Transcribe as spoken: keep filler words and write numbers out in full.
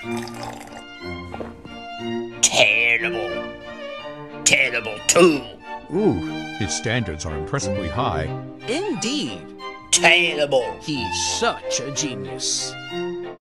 Terrible. Terrible too. Ooh, his standards are impressively high. Indeed. Terrible. He's such a genius.